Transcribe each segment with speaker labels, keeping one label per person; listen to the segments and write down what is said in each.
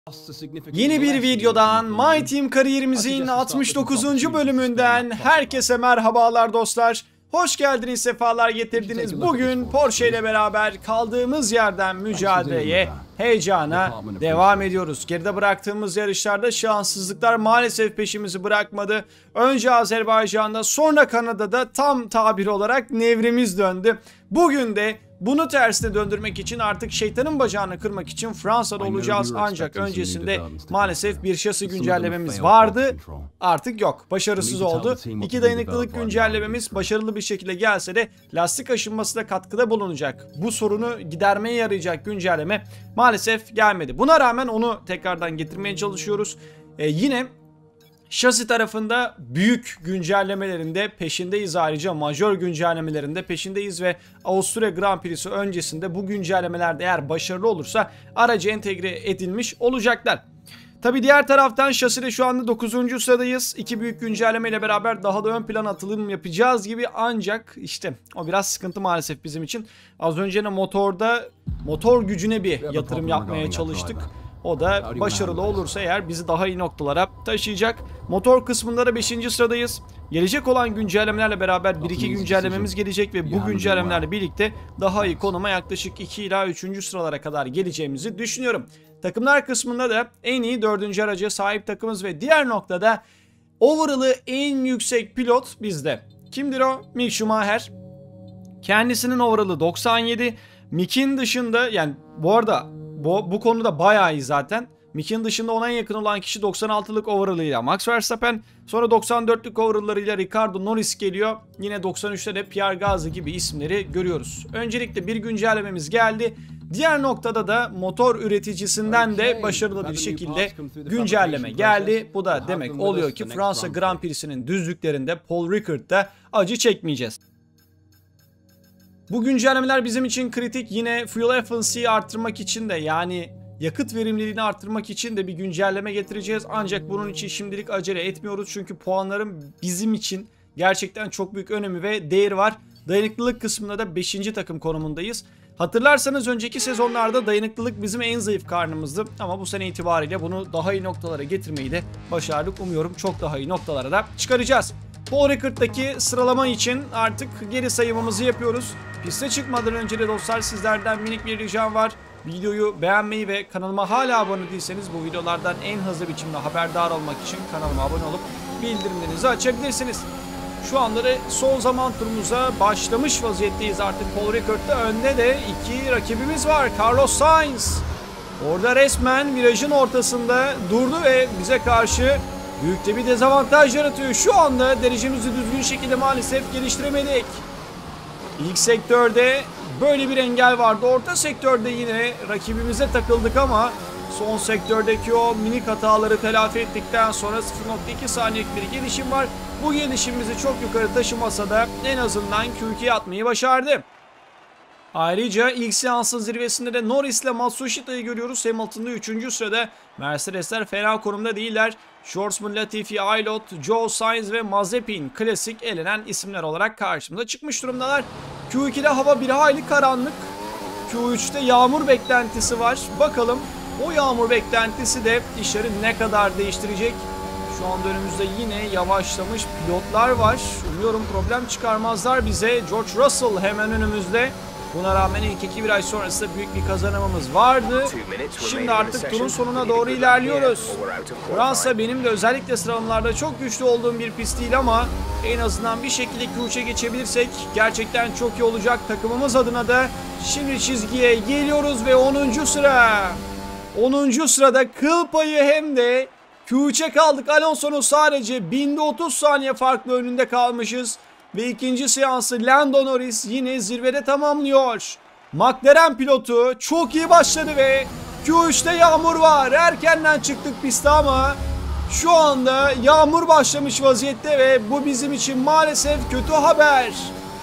Speaker 1: Yeni bir videodan My Team kariyerimizin 69. bölümünden herkese merhabalar dostlar. Hoş geldiniz, sefalar getirdiniz. Bugün Porsche ile beraber kaldığımız yerden mücadeleye, heyecana devam ediyoruz. Geride bıraktığımız yarışlarda şanssızlıklar maalesef peşimizi bırakmadı. Önce Azerbaycan'da, sonra Kanada'da tam tabir olarak nevrimiz döndü. Bugün de bunu tersine döndürmek için artık şeytanın bacağını kırmak için Fransa'da olacağız. Ancak öncesinde maalesef bir şasi güncellememiz vardı. Artık yok. Başarısız oldu. 2 dayanıklılık güncellememiz başarılı bir şekilde gelse de lastik aşınmasına katkıda bulunacak. Bu sorunu gidermeye yarayacak güncelleme maalesef gelmedi. Buna rağmen onu tekrardan getirmeye çalışıyoruz. Yine şasi tarafında büyük güncellemelerinde peşindeyiz, ayrıca majör güncellemelerinde peşindeyiz ve Avusturya Grand Prix'si öncesinde bu güncellemelerde eğer başarılı olursa araca entegre edilmiş olacaklar. Tabi diğer taraftan şaside şu anda 9. sıradayız. 2 büyük güncelleme ile beraber daha da ön plan atılım yapacağız gibi, ancak işte o biraz sıkıntı maalesef bizim için. Az önce de motor gücüne bir yatırım yapmaya çalıştık. O da başarılı olursa eğer bizi daha iyi noktalara taşıyacak. Motor kısmında da 5. sıradayız. Gelecek olan güncellemelerle beraber 1-2 güncellememiz gelecek ve bu güncellemelerle birlikte daha iyi konuma yaklaşık 2 ila 3. sıralara kadar geleceğimizi düşünüyorum. Takımlar kısmında da en iyi 4. araca sahip takımız ve diğer noktada overall'ı en yüksek pilot bizde. Kimdir o? Mick Schumacher. Kendisinin overall'ı 97. Mick'in dışında, yani bu arada bu konuda bayağı iyi zaten. Mick'in dışında ona en yakın olan kişi 96'lık overall'ıyla Max Verstappen. Sonra 94'lük overall'larıyla Ricardo Norris geliyor. Yine 93'te de Pierre Gasly gibi isimleri görüyoruz. Öncelikle bir güncellememiz geldi. Diğer noktada da motor üreticisinden de başarılı bir şekilde güncelleme geldi. Bu da demek oluyor ki Fransa Grand Prix'sinin düzlüklerinde Paul Ricard'da acı çekmeyeceğiz. Bu güncellemeler bizim için kritik. Yine fuel efficiency'yi arttırmak için de, yani yakıt verimliliğini arttırmak için de bir güncelleme getireceğiz. Ancak bunun için şimdilik acele etmiyoruz. Çünkü puanların bizim için gerçekten çok büyük önemi ve değeri var. Dayanıklılık kısmında da 5. takım konumundayız. Hatırlarsanız önceki sezonlarda dayanıklılık bizim en zayıf karnımızdı. Ama bu sene itibariyle bunu daha iyi noktalara getirmeyi de başardık. Umuyorum çok daha iyi noktalara da çıkaracağız. Paul Ricard'daki sıralama için artık geri sayımımızı yapıyoruz. Piste çıkmadan önce de dostlar sizlerden minik bir ricam var. Videoyu beğenmeyi ve kanalıma hala abone değilseniz bu videolardan en hızlı biçimde haberdar olmak için kanalıma abone olup bildirimlerinizi açabilirsiniz. Şu anda da son zaman turumuza başlamış vaziyetteyiz artık. Paul Ricard'da önde de 2 rakibimiz var. Carlos Sainz orada resmen virajın ortasında durdu ve bize karşı büyük de bir dezavantaj yaratıyor. Şu anda derecemizi düzgün şekilde maalesef geliştiremedik. İlk sektörde böyle bir engel vardı. Orta sektörde yine rakibimize takıldık ama son sektördeki o minik hataları telafi ettikten sonra 0.2 saniyelik bir gelişim var. Bu gelişimimizi çok yukarı taşımasa da en azından Q2'ye atmayı başardı. Ayrıca ilk seansın zirvesinde de Norris ile Matsushita'yı görüyoruz. Hamilton'da 3. sırada. Mercedesler fena konumda değiller. Schwarzman, Latifi, Aylot, Joe Sainz ve Mazepin klasik elenen isimler olarak karşımıza çıkmış durumdalar. Q2'de hava bir hayli karanlık. Q3'te yağmur beklentisi var. Bakalım o yağmur beklentisi de işleri ne kadar değiştirecek. Şu anda önümüzde yine yavaşlamış pilotlar var. Umuyorum problem çıkarmazlar bize. George Russell hemen önümüzde. Buna rağmen ilk 2 viraj sonrasında büyük bir kazanımımız vardı. Şimdi artık turun sonuna doğru ilerliyoruz. Fransa benim de özellikle sıralamalarda çok güçlü olduğum bir pist değil ama en azından bir şekilde Q3'e geçebilirsek gerçekten çok iyi olacak takımımız adına da. Şimdi çizgiye geliyoruz ve 10. sıra. 10. sırada kıl payı hem de Q3'e kaldık. Alonso'nun sadece 1030 saniye farklı önünde kalmışız. Ve ikinci seansı Lando Norris yine zirvede tamamlıyor. McLaren pilotu çok iyi başladı ve Q3'te yağmur var. Erkenden çıktık piste ama şu anda yağmur başlamış vaziyette ve bu bizim için maalesef kötü haber.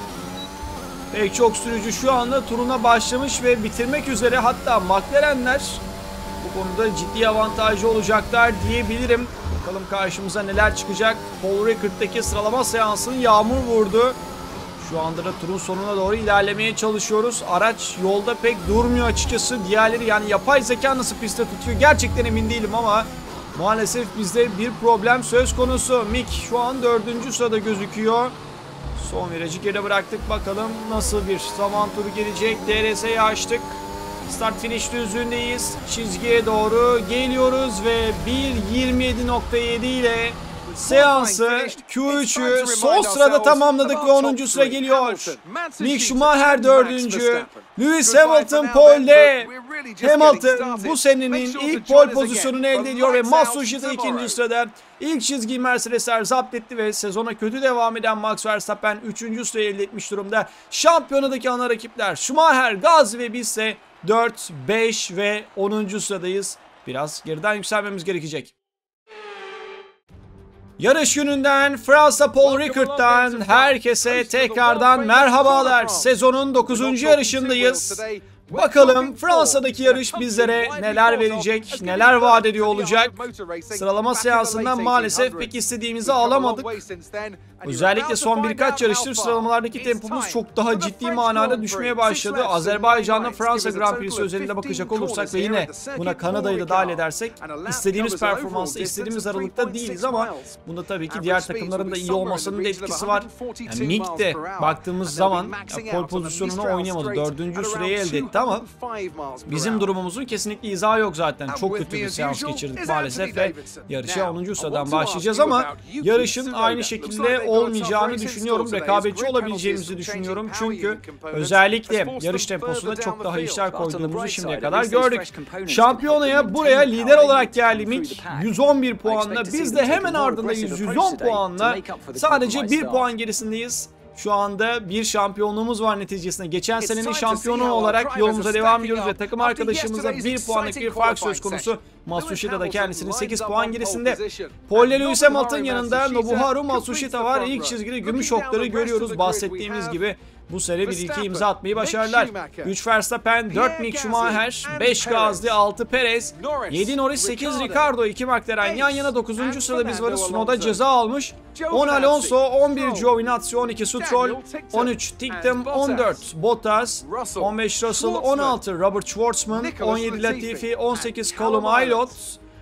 Speaker 1: Pek çok sürücü şu anda turuna başlamış ve bitirmek üzere, hatta McLaren'ler bu konuda ciddi avantajlı olacaklar diyebilirim. Bakalım karşımıza neler çıkacak. Paul Ricard'daki sıralama seansını yağmur vurdu. Şu anda da turun sonuna doğru ilerlemeye çalışıyoruz. Araç yolda pek durmuyor açıkçası. Diğerleri, yani yapay zeka nasıl pistte tutuyor gerçekten emin değilim ama maalesef bizde bir problem söz konusu. Mick şu an 4. sırada gözüküyor. Son virajı geri bıraktık. Bakalım nasıl bir zaman turu gelecek. DRS'yi açtık. Start finish düzlüğündeyiz. Çizgiye doğru geliyoruz ve 1.27.7 ile seansı Q3'ü son sırada tamamladık ve 10. sıra geliyor. Mick Schumacher 4. Lewis Hamilton pole'de. Hamilton bu senenin ilk pole pozisyonunu elde ediyor ve Matsushita 2. sırada. İlk çizgiyi Mercedesler zapt etti ve sezona kötü devam eden Max Verstappen 3. sırayı elde etmiş durumda. Şampiyonadaki ana rakipler Schumacher, Gasly ve biz ise 4, 5 ve 10. sıradayız. Biraz geriden yükselmemiz gerekecek. Yarış gününden Fransa Paul Ricard'dan herkese tekrardan merhabalar. Sezonun 9. yarışındayız. Bakalım Fransa'daki yarış bizlere neler verecek, neler vaat ediyor olacak. Sıralama seansından maalesef pek istediğimizi alamadık. Özellikle son birkaç yarıştır sıralamalardaki tempomuz çok daha ciddi manada düşmeye başladı. Azerbaycan'da Fransa Grand Prix'si özelinde bakacak olursak ve yine buna Kanada'yı da dahil edersek istediğimiz performansta, istediğimiz aralıkta değiliz ama bunda tabii ki diğer takımların da iyi olmasının da etkisi var. Yani Mick de baktığımız zaman pole pozisyonunu oynayamadı. 4. süreyi elde etti ama bizim durumumuzun kesinlikle izahı yok zaten. Çok kötü bir seans geçirdik maalesef ve yarışa 10. sıradan başlayacağız ama yarışın aynı şekilde olmayacağını düşünüyorum. Rekabetçi olabileceğimizi düşünüyorum. Çünkü özellikle yarış temposunda çok daha işler koyduğumuzu şimdiye kadar gördük. Şampiyonaya buraya lider olarak geldi Mick 111 puanla. Biz de hemen ardındayız 110 puanla. Sadece 1 puan gerisindeyiz. Şu anda bir şampiyonluğumuz var neticesinde. Geçen senenin şampiyonu olarak yolumuza devam ediyoruz ve takım arkadaşımıza 1 puanlık bir fark söz konusu. Matsushita da kendisinin 8 puan gerisinde. Paul Lewis Hamilton yanında Nobuharu Matsushita var. İlk çizgide gümüş okları görüyoruz. Bahsettiğimiz gibi bu sene bir iki imza atmayı başardılar. 3 Verstappen, 4 Mick Schumacher, 5 Gasly, 6 Perez, 7 Norris, 8 Ricardo, 2 McLaren yan yana 9. sırada biz varız. Tsunoda ceza almış. 10 Alonso, 11 Giovinazzi, 12 Stroll, 13 Ticktum, 14 Bottas, 15 Russell, 16 Robert Schwartzman, 17 Latifi, 18 Callum Ilott,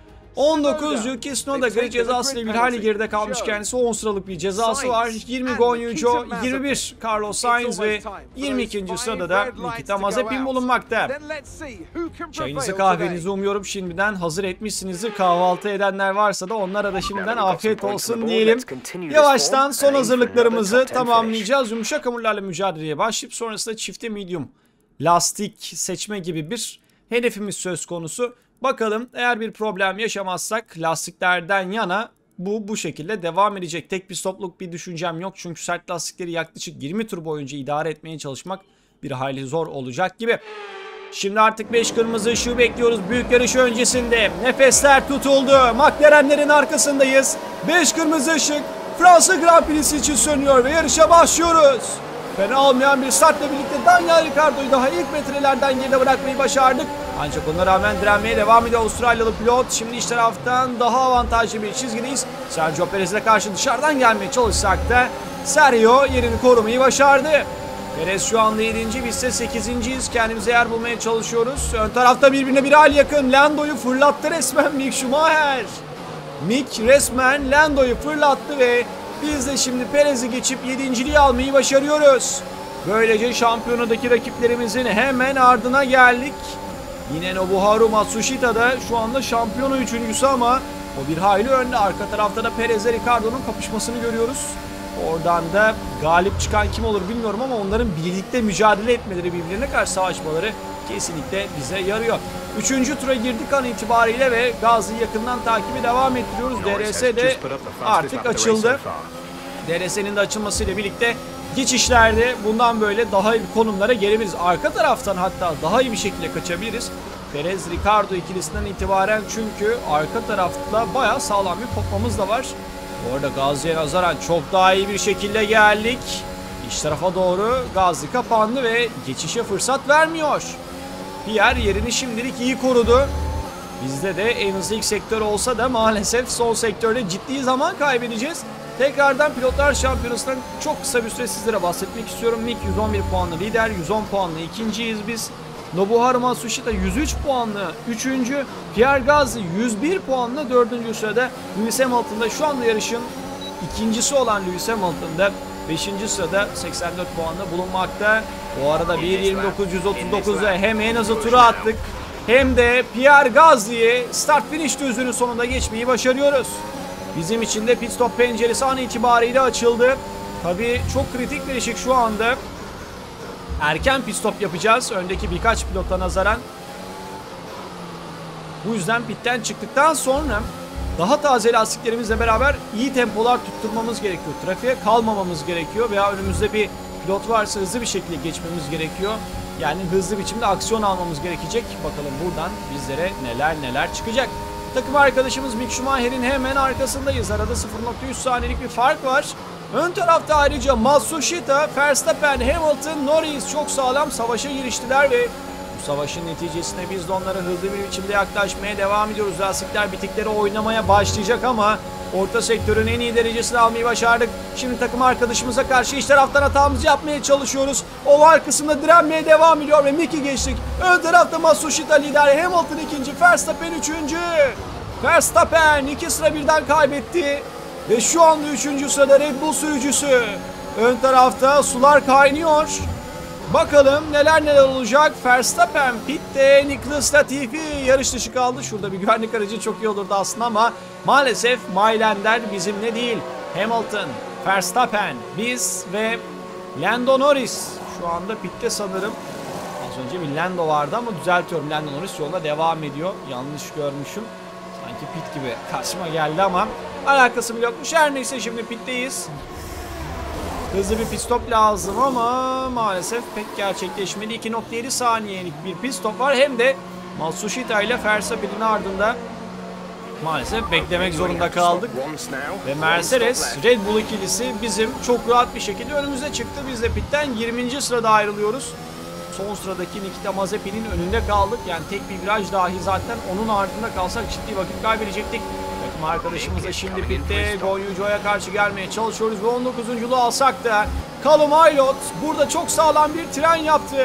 Speaker 1: 19 Yuki Tsunoda grid cezası ile bir hali geride kalmış kendisi. 10 sıralık bir cezası var. 20 Guan Yu Zhou, 21 Carlos Sainz ve 22. sırada da Nikita Mazepin bulunmakta. Çayınızı kahvenizi umuyorum şimdiden hazır etmişsinizdir. Kahvaltı edenler varsa da onlara da şimdiden afiyet olsun diyelim. Yavaştan son hazırlıklarımızı tamamlayacağız. Yumuşak hamurlarla mücadeleye başlayıp sonrasında çifte medium lastik seçme gibi bir hedefimiz söz konusu. Bakalım eğer bir problem yaşamazsak lastiklerden yana bu şekilde devam edecek. Tek bir stopluk bir düşüncem yok. Çünkü sert lastikleri yaklaşık 20 tur boyunca idare etmeye çalışmak bir hayli zor olacak gibi. Şimdi artık 5 kırmızı ışığı bekliyoruz. Büyük yarış öncesinde nefesler tutuldu. McLaren'lerin arkasındayız. 5 kırmızı ışık Fransa Grand Prix'si için sönüyor ve yarışa başlıyoruz. Fena olmayan bir startla birlikte Daniel Ricciardo'yu daha ilk metrelerden geride bırakmayı başardık. Ancak ona rağmen direnmeye devam ediyor Avustralyalı pilot. Şimdi iç taraftan daha avantajlı bir çizgideyiz. Sergio Perez'e karşı dışarıdan gelmeye çalışsak da Sergio yerini korumayı başardı. Perez şu anda 7. biz ise 8.yiz. Kendimize yer bulmaya çalışıyoruz. Ön tarafta birbirine bir hal yakın. Lando'yu fırlattı resmen Mick Schumacher. Mick resmen Lando'yu fırlattı ve biz de şimdi Perez'i geçip 7.liği almayı başarıyoruz. Böylece şampiyonadaki rakiplerimizin hemen ardına geldik. Yine Nobuharu Matsushita da şu anda şampiyona 3.'sü ama o bir hayli önde. Arka tarafta da Perez'le Ricardo'nun kapışmasını görüyoruz. Oradan da galip çıkan kim olur bilmiyorum ama onların birlikte mücadele etmeleri, birbirlerine karşı savaşmaları kesinlikle bize yarıyor. 3. tura girdik an itibariyle ve Gasly'yi yakından takibi devam ettiriyoruz. DRS de artık açıldı. DRS'nin de açılmasıyla birlikte geçişlerde bundan böyle daha iyi konumlara gelebiliriz. Arka taraftan hatta daha iyi bir şekilde kaçabiliriz. Perez-Ricardo ikilisinden itibaren çünkü arka tarafta bayağı sağlam bir kopmamız da var. Bu arada Gasly'ye nazaran çok daha iyi bir şekilde geldik. İç tarafa doğru Gasly kapandı ve geçişe fırsat vermiyor. Pierre yerini şimdilik iyi korudu. Bizde de en hızlı ilk sektör olsa da maalesef son sektörde ciddi zaman kaybedeceğiz. Tekrardan Pilotlar Şampiyonası'ndan çok kısa bir süre sizlere bahsetmek istiyorum. Mick 111 puanlı lider, 110 puanlı ikinciyiz biz. Nobuharu Matsushita 103 puanlı 3. Pierre Gasly 101 puanlı 4. sırada. Lewis Hamilton'da şu anda yarışın ikincisi olan Lewis Hamilton'da 5. sırada 84 puanla bulunmakta. Bu arada 1.29.139'da hem en hızlı turu attık hem de Pierre Gasly'ye start finish düzlüğünün sonunda geçmeyi başarıyoruz. Bizim için de pit stop penceresi an itibariyle açıldı. Tabii çok kritik bir eşik şu anda. Erken pit stop yapacağız öndeki birkaç pilota nazaran. Bu yüzden pitten çıktıktan sonra daha taze lastiklerimizle beraber iyi tempolar tutturmamız gerekiyor. Trafiğe kalmamamız gerekiyor veya önümüzde bir pilot varsa hızlı bir şekilde geçmemiz gerekiyor. Yani hızlı biçimde aksiyon almamız gerekecek. Bakalım buradan bizlere neler çıkacak. Takım arkadaşımız Mick Schumacher'in hemen arkasındayız. Arada 0.3 saniyelik bir fark var. Ön tarafta ayrıca Matsushita, Verstappen, Hamilton, Norris çok sağlam savaşa giriştiler ve bu savaşın neticesinde biz de onlara hızlı bir biçimde yaklaşmaya devam ediyoruz. Lastikler bitikleri oynamaya başlayacak ama orta sektörün en iyi derecesini almayı başardık. Şimdi takım arkadaşımıza karşı iç taraftan hatamızı yapmaya çalışıyoruz. Oval kısımda direnmeye devam ediyor ve Mick'i geçtik. Ön tarafta Matsushita lider, Hamilton ikinci, Verstappen üçüncü. Verstappen 2 sıra birden kaybetti. Ve şu anda 3. sırada Red Bull sürücüsü. Ön tarafta sular kaynıyor. Bakalım neler olacak. Verstappen pitte, Nicholas Latifi yarış dışı kaldı. Şurada bir güvenlik aracı çok iyi olurdu aslında ama maalesef Maylander bizimle değil. Hamilton, Verstappen, biz ve Lando Norris şu anda pitte sanırım. Az önce bir Lando vardı ama düzeltiyorum. Lando Norris yolda devam ediyor. Yanlış görmüşüm. Sanki pit gibi karşıma geldi ama alakası bile yokmuş. Her neyse şimdi pitteyiz. Hızlı bir pit stop lazım ama maalesef pek gerçekleşmedi. 2.7 saniyelik bir pit stop var. Hem de Matsushita ile Verstappen'in ardında maalesef beklemek zorunda kaldık. Ve Mercedes Red Bull ikilisi bizim çok rahat bir şekilde önümüze çıktı. Biz de pitten 20. sırada ayrılıyoruz. Son sıradaki Nikita Mazepin'in önünde kaldık. Yani tek bir viraj dahi zaten onun ardında kalsak ciddi vakit kaybedecektik. Takım arkadaşımızla şimdi pitte Guan Yu Zhou'ya karşı gelmeye çalışıyoruz ve 19.'luğu alsak da Callum Ilott burada çok sağlam bir tren yaptı.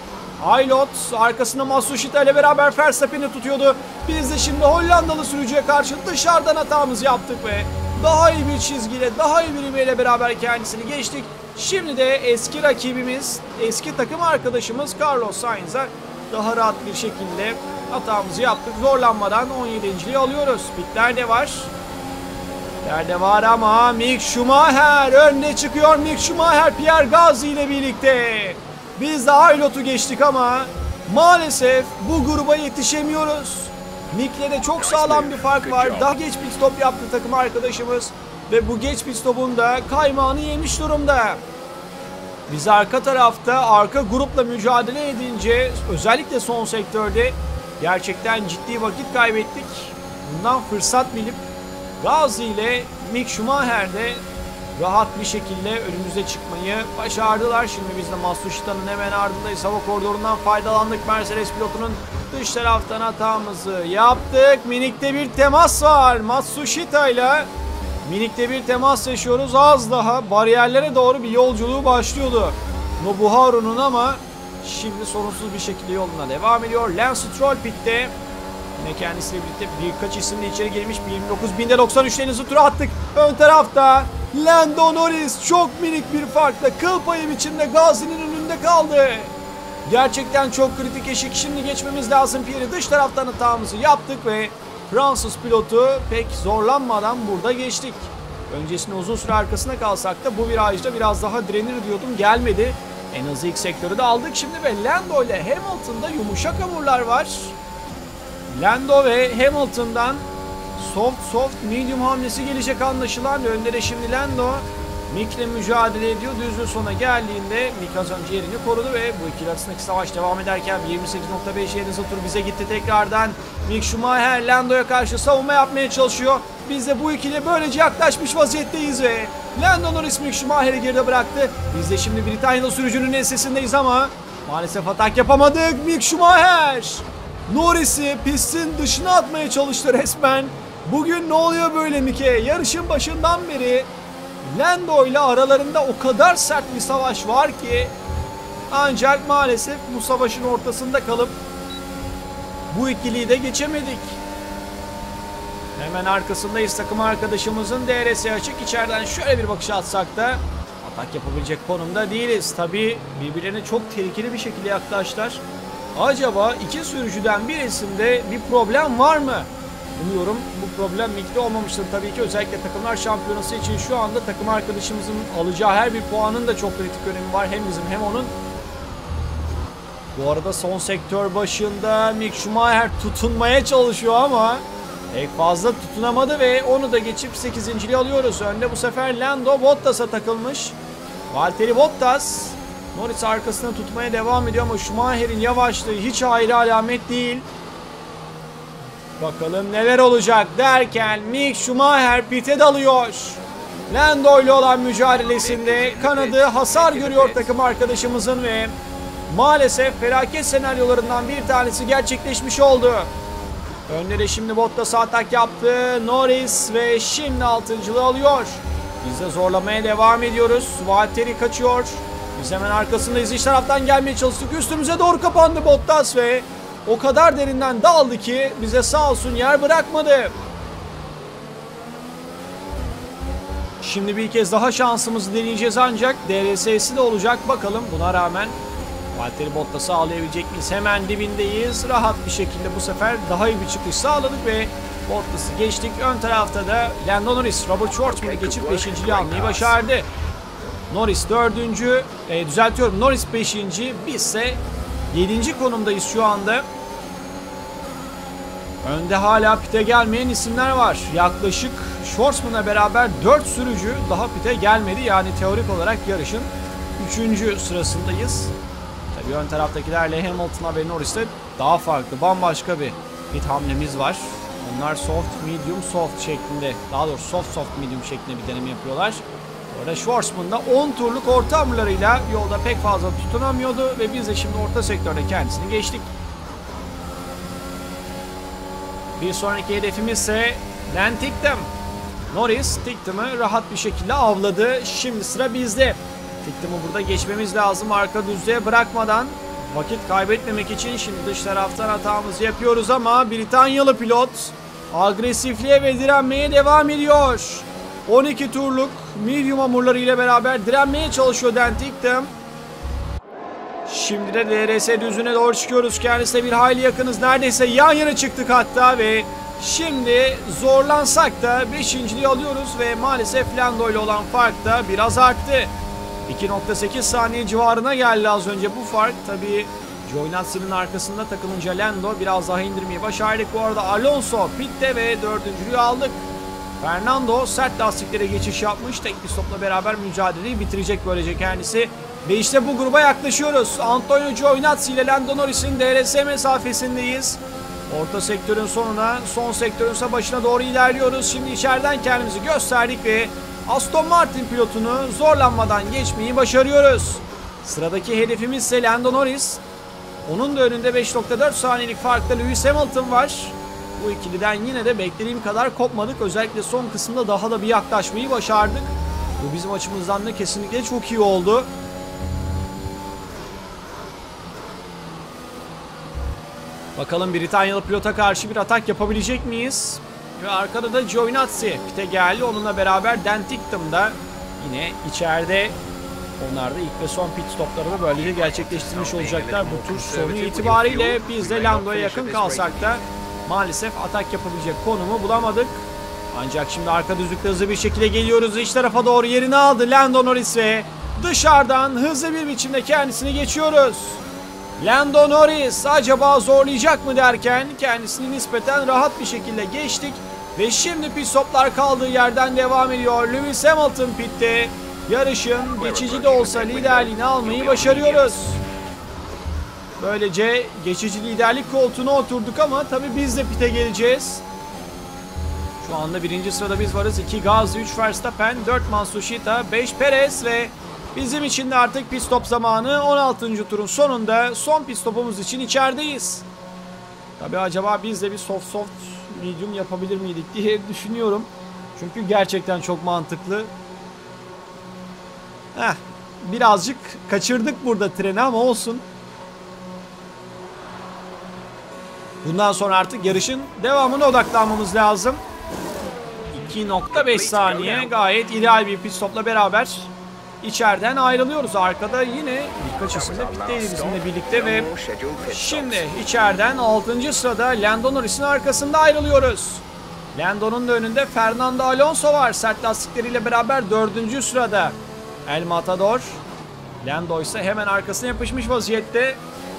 Speaker 1: Ilott arkasında Matsushita ile beraber Verstappen'i tutuyordu. Biz de şimdi Hollandalı sürücüye karşı dışarıdan hatamızı yaptık ve daha iyi bir çizgiyle, daha iyi bir ivmeyle beraber kendisini geçtik. Şimdi de eski rakibimiz, eski takım arkadaşımız Carlos Sainz'a daha rahat bir şekilde hatamızı yaptık. Zorlanmadan 17.'liği alıyoruz. Pitler de var. Pitler de var ama Mick Schumacher önde çıkıyor. Mick Schumacher Pierre Gasly ile birlikte. Biz de Ilott'u geçtik ama maalesef bu gruba yetişemiyoruz. Mick'le de çok sağlam bir fark var. Daha geç pit stop yaptı takım arkadaşımız. Ve bu geç pit stopun da kaymağını yemiş durumda. Biz arka tarafta arka grupla mücadele edince özellikle son sektörde gerçekten ciddi vakit kaybettik. Bundan fırsat bilip Gasly ile Mick Schumacher de rahat bir şekilde önümüze çıkmayı başardılar. Şimdi biz de Matsushita'nın hemen ardındayız. Hava koridorundan faydalandık. Mercedes pilotunun dış taraftan hatamızı yaptık. Minik'te bir temas var. Matsushita ile Minik'te bir temas yaşıyoruz. Az daha bariyerlere doğru bir yolculuğu başlıyordu Nobuharu'nun ama şimdi sorunsuz bir şekilde yoluna devam ediyor. Lance Stroll pitte. Yine kendisiyle birlikte birkaç isim de içeri girmiş. 29.093'ten hızlı tura attık. Ön tarafta Lando Norris çok minik bir farkla kıl payı biçimde Gasly'nin önünde kaldı. Gerçekten çok kritik eşik. Şimdi geçmemiz lazım. Pierre'i dış taraftan hatamızı yaptık ve Fransız pilotu pek zorlanmadan burada geçtik. Öncesinde uzun süre arkasına kalsak da bu virajda biraz daha direnir diyordum. Gelmedi. En hızlı ilk sektörü de aldık şimdi ve Lando ile Hamilton'da yumuşak hamurlar var. Lando ve Hamilton'dan soft medium hamlesi gelecek anlaşılan. Önde de şimdi Lando Mick'le mücadele ediyor. Düzlüğün sona geldiğinde Mick az önce yerini korudu ve bu ikili arasındaki savaş devam ederken 28.5 yeni tur bize gitti tekrardan. Mick Schumacher Lando'ya karşı savunma yapmaya çalışıyor. Biz de bu ikili böylece yaklaşmış vaziyetteyiz ve Lando Norris Mick Schumacher'i geride bıraktı. Biz de şimdi Britanyalı sürücünün ensesindeyiz ama maalesef atak yapamadık. Mick Schumacher Norris'i pistin dışına atmaya çalıştı resmen. Bugün ne oluyor böyle Mick'e? Yarışın başından beri Lando ile aralarında o kadar sert bir savaş var ki ancak maalesef bu savaşın ortasında kalıp bu ikiliyi de geçemedik. Hemen arkasındayız takım arkadaşımızın. DRS açık. İçeriden şöyle bir bakış atsak da atak yapabilecek konumda değiliz. Tabii birbirlerine çok tehlikeli bir şekilde yaklaştılar. Acaba iki sürücüden birisinde bir problem var mı? Umuyorum bu problem ligde olmamıştır. Tabii ki özellikle takımlar şampiyonası için şu anda takım arkadaşımızın alacağı her bir puanın da çok kritik önemi var. Hem bizim hem onun. Bu arada son sektör başında Mick Schumacher tutunmaya çalışıyor ama pek fazla tutunamadı ve onu da geçip 8.'liği alıyoruz. Önde bu sefer Lando Bottas'a takılmış. Valtteri Bottas Norris arkasına tutmaya devam ediyor ama Schumacher'in yavaşlığı hiç hayra alamet değil. Bakalım neler olacak derken Mick Schumacher pite dalıyor. Lando ile olan mücadelesinde kanadı hasar görüyor takım arkadaşımızın ve maalesef felaket senaryolarından bir tanesi gerçekleşmiş oldu. Önde de şimdi Bottas'a atak yaptı Norris ve şimdi 6.'lığı alıyor. Biz de zorlamaya devam ediyoruz. Valtteri kaçıyor. Biz hemen arkasındayız. İç taraftan gelmeye çalıştık. Üstümüze doğru kapandı Bottas ve o kadar derinden daldı ki bize sağ olsun yer bırakmadı. Şimdi bir kez daha şansımızı deneyeceğiz ancak DRS'si de olacak. Bakalım buna rağmen Valtteri Bottas'ı ağlayabilecek miyiz? Hemen dibindeyiz. Rahat bir şekilde bu sefer daha iyi bir çıkış sağladık ve Bottas'ı geçtik. Ön tarafta da Lando Norris, Robert Shwartzman'ı geçip 5.'liği almayı başardı. Norris 4. Düzeltiyorum. Norris 5. Biz ise 7. konumdayız şu anda. Önde hala pite gelmeyen isimler var. Yaklaşık Shwartzman'la beraber 4 sürücü daha pite gelmedi. Yani teorik olarak yarışın 3. sırasındayız. Tabii ön taraftakilerle Hamilton'a ve Norris'te daha farklı, bambaşka bir pit hamlemiz var. Onlar soft, medium, soft şeklinde, daha doğrusu soft, medium şeklinde bir deneme yapıyorlar. Orada Shwartzman da 10 turluk orta hamurlarıyla yolda pek fazla tutunamıyordu ve biz de şimdi orta sektörde kendisini geçtik. Bir sonraki hedefimiz ise Lance Ticktum. Norris Ticktum'u rahat bir şekilde avladı. Şimdi sıra bizde. Ticktum'u burada geçmemiz lazım arka düzlüğe bırakmadan. Vakit kaybetmemek için şimdi dış taraftan hatamızı yapıyoruz ama Britanyalı pilot agresifliğe ve direnmeye devam ediyor. 12 turluk medium hamurları ile beraber direnmeye çalışıyor Lance Ticktum. Şimdi de DRS düzlüğüne doğru çıkıyoruz. Kendisine bir hayli yakınız. Neredeyse yan yana çıktık hatta ve şimdi zorlansak da 5.'liği alıyoruz ve maalesef Lando ile olan fark da biraz arttı. 2.8 saniye civarına geldi az önce bu fark. Tabii Giovinazzi'nin arkasında takılınca Lando biraz daha indirmeyi başardık. Bu arada Alonso pitte ve 4.'lüğü aldık. Fernando sert lastiklere geçiş yapmış. Tek bir stopla beraber mücadeleyi bitirecek böylece kendisi. Ve işte bu gruba yaklaşıyoruz. Antonio Giovinazzi ile Lando Norris'in DRS mesafesindeyiz. Orta sektörün sonuna, son sektörün ise başına doğru ilerliyoruz. Şimdi içeriden kendimizi gösterdik ve Aston Martin pilotunu zorlanmadan geçmeyi başarıyoruz. Sıradaki hedefimiz ise Lando Norris. Onun da önünde 5.4 saniyelik farklı Lewis Hamilton var. Bu ikiliden yine de beklediğim kadar kopmadık. Özellikle son kısımda daha da bir yaklaşmayı başardık. Bu bizim açımızdan da kesinlikle çok iyi oldu. Bakalım Britanyalı pilota karşı bir atak yapabilecek miyiz? Ve arkada da Giovinazzi pite geldi. Onunla beraber Lance Ticktum da yine içeride. Onlar da ilk ve son pit stoplarını böylece gerçekleştirmiş olacaklar. Bu tur sonu itibariyle biz de Lando'ya yakın kalsak da maalesef atak yapabilecek konumu bulamadık. Ancak şimdi arka düzlükte hızlı bir şekilde geliyoruz. İç tarafa doğru yerini aldı Lando Norris ve dışarıdan hızlı bir biçimde kendisini geçiyoruz. Lando Norris acaba zorlayacak mı derken kendisini nispeten rahat bir şekilde geçtik. Ve şimdi pit stoplar kaldığı yerden devam ediyor. Lewis Hamilton pitte. Yarışın geçici de olsa liderliğini almayı başarıyoruz. Böylece geçici liderlik koltuğuna oturduk ama tabii biz de pite geleceğiz. Şu anda 1. sırada biz varız. 2 Gasly, 3 Verstappen, 4 Matsushita, 5 Perez ve bizim için de artık pit stop zamanı. 16. turun sonunda son pit stopumuz için içerideyiz. Tabii acaba biz de bir soft medium yapabilir miydik diye düşünüyorum. Çünkü gerçekten çok mantıklı. Birazcık kaçırdık burada treni ama olsun. Bundan sonra artık yarışın devamına odaklanmamız lazım. 2.5 saniye gayet ideal bir pit stopla beraber içeriden ayrılıyoruz. Arkada yine birkaç isim de pitteydi bizimle birlikte ve şimdi içeriden 6. sırada Lando Norris'in arkasında ayrılıyoruz. Lando'nun da önünde Fernando Alonso var. Sert lastikleriyle beraber 4. sırada El Matador. Lando ise hemen arkasına yapışmış vaziyette.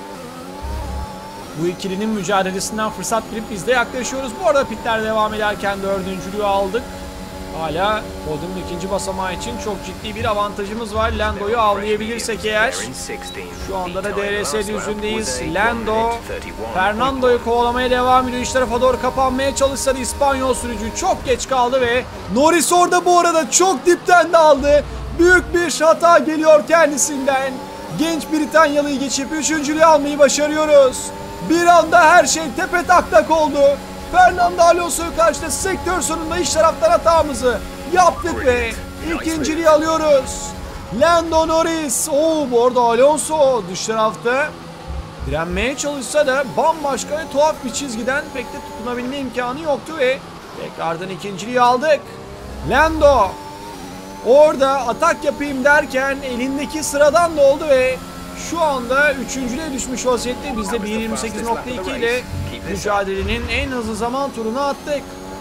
Speaker 1: Bu ikilinin mücadelesinden fırsat bilip biz de yaklaşıyoruz. Bu arada pitler devam ederken 4.'lüğü aldık. Hala podyumun 2. basamağı için çok ciddi bir avantajımız var. Lando'yu avlayabilirsek eğer. Şu anda da DRS düzündeyiz. Lando Fernando'yu kovalamaya devam ediyor. İç tarafa doğru kapanmaya çalışsa da İspanyol sürücü çok geç kaldı ve Norris orada bu arada çok dipten de aldı. Büyük bir hata geliyor kendisinden. Genç Britanyalı'yı geçip 3.'lüğü almayı başarıyoruz. Bir anda her şey tepe taklak oldu. Fernando Alonso'yu karşıda sektör sonunda iç taraftan hatamızı yaptık ve 2.'liği alıyoruz. Lando Norris. Bu arada Alonso dış tarafta direnmeye çalışsa da bambaşka ve tuhaf bir çizgiden pek de tutunabilme imkanı yoktu ve tekrardan 2.'liği aldık. Lando orada atak yapayım derken elindeki sıradan da oldu ve şu anda 3.'lüğe düşmüş vaziyette. Biz de 1.28.2 ile mücadelenin en hızlı zaman turunu attık.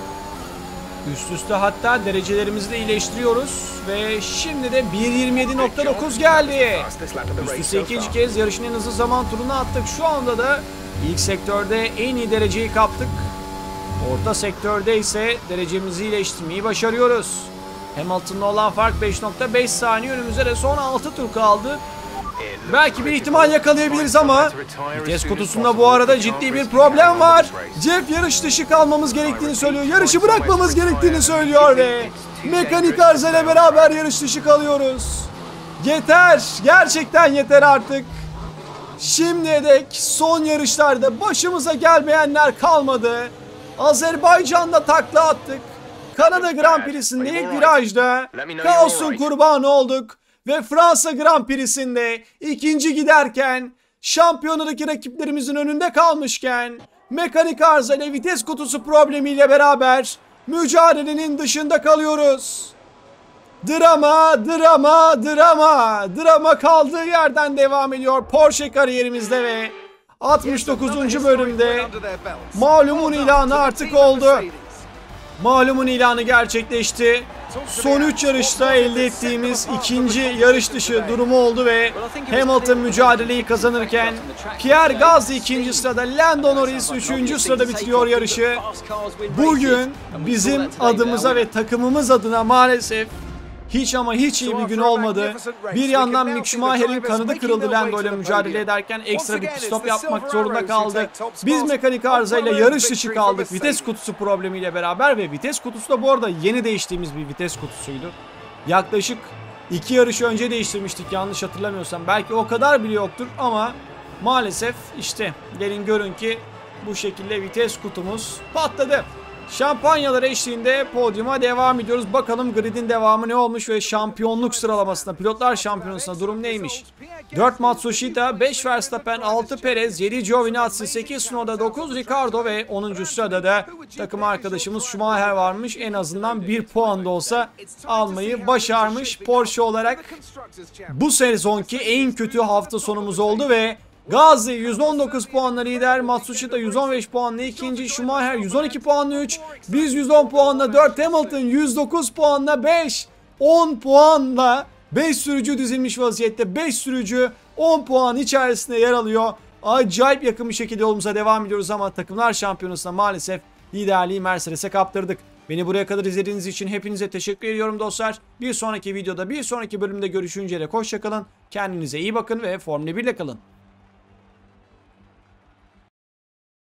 Speaker 1: Üst üste hatta derecelerimizi de iyileştiriyoruz. Ve şimdi de 1.27.9 geldi. Üst üste 2. kez yarışın en hızlı zaman turunu attık. Şu anda da ilk sektörde en iyi dereceyi kaptık. Orta sektörde ise derecemizi iyileştirmeyi başarıyoruz. Hamilton'la olan fark 5.5 saniye. Önümüzde de son 6 tur kaldı. Belki bir ihtimal yakalayabiliriz ama vites kutusunda bu arada ciddi bir problem var. Jeff yarış dışı kalmamız gerektiğini söylüyor. Yarışı bırakmamız gerektiğini söylüyor ve mekanik arıza ile beraber yarış dışı kalıyoruz. Yeter. Gerçekten yeter artık. Şimdiye dek son yarışlarda başımıza gelmeyenler kalmadı. Azerbaycan'da takla attık. Kanada Grand Prix'sinde ilk virajda kaosun kurbanı olduk. Ve Fransa Grand Prix'sinde 2. giderken şampiyonadaki rakiplerimizin önünde kalmışken mekanik arıza ile vites kutusu problemiyle beraber mücadelenin dışında kalıyoruz. Drama kaldığı yerden devam ediyor Porsche kariyerimizde ve 69. bölümde malumun ilanı artık oldu. Malumun ilanı gerçekleşti. Son 3 yarışta elde ettiğimiz 2. yarış dışı durumu oldu ve Hamilton mücadeleyi kazanırken Pierre Gasly 2. sırada, Lando Norris 3. sırada bitiriyor yarışı. Bugün bizim adımıza ve takımımız adına maalesef hiç ama hiç iyi bir gün olmadı. Bir yandan Mick Schumacher'in kanadı kırıldı Lando ile mücadele ederken ekstra bir pit stop yapmak zorunda kaldı. Biz mekanik arızayla yarış dışı kaldık vites kutusu problemiyle beraber ve vites kutusu da bu arada yeni değiştiğimiz bir vites kutusuydu. Yaklaşık 2 yarış önce değiştirmiştik yanlış hatırlamıyorsam. Belki o kadar bile yoktur ama maalesef işte gelin görün ki bu şekilde vites kutumuz patladı. Şampanyalar eşliğinde podyuma devam ediyoruz. Bakalım gridin devamı ne olmuş ve şampiyonluk sıralamasında, pilotlar şampiyonasında durum neymiş? 4 Matsushita, 5 Verstappen, 6 Perez, 7 Giovinazzi, 8 Tsunoda, 9 Ricardo ve 10. sırada da takım arkadaşımız Schumacher varmış. En azından 1 puan da olsa almayı başarmış Porsche olarak. Bu sezonki en kötü hafta sonumuz oldu ve Gasly 119 puanla lider, Matsushita 115 puanla ikinci, Schumacher 112 puanla 3, biz 110 puanla 4, Hamilton 109 puanla 5, 10 puanla 5 sürücü dizilmiş vaziyette. 5 sürücü 10 puan içerisinde yer alıyor. Acayip yakın bir şekilde yolumuza devam ediyoruz ama takımlar şampiyonasında maalesef liderliği Mercedes'e kaptırdık. Beni buraya kadar izlediğiniz için hepinize teşekkür ediyorum dostlar. Bir sonraki videoda, bir sonraki bölümde görüşünceye dek hoşça kalın. Kendinize iyi bakın ve Formula 1 ile kalın.